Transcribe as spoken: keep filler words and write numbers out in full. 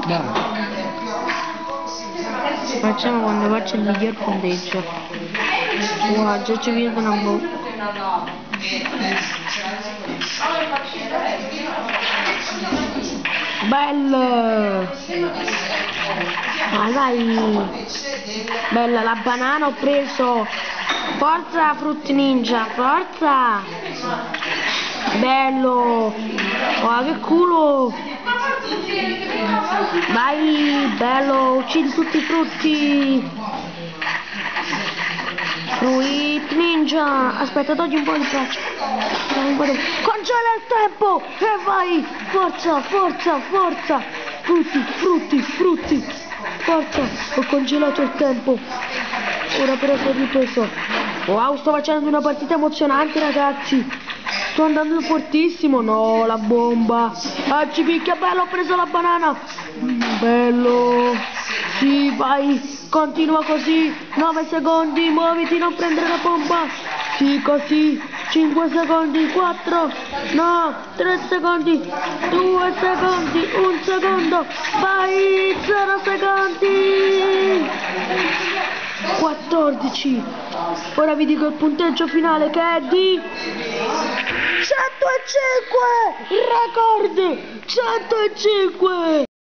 Dai. Facciamo quando faccio il miglior punteggio. Wow, già ci vedo una bocca. Bello! Vai, vai! Bella la banana ho preso! Forza Frutti Ninja, forza! Bello! Wow, che culo! Vai, bello, uccidi tutti i frutti! Fruit Ninja! Aspetta, togli un po' di faccia. Congela il tempo! E vai! Forza, forza, forza! Frutti, frutti, frutti! Forza! Ho congelato il tempo! Ora però ho ripreso. Wow, sto facendo una partita emozionante, ragazzi! Sto andando fortissimo! No, la bomba! Ah, ci picchia, bello, ho preso la banana! Bello! Sì, vai! Continua così! nove secondi, muoviti, non prendere la bomba! Sì, così! cinque secondi, quattro! No! tre secondi! due secondi! un secondo! Vai! zero secondi! quattordici! Ora vi dico il punteggio finale che è di centocinque! Record! centocinque!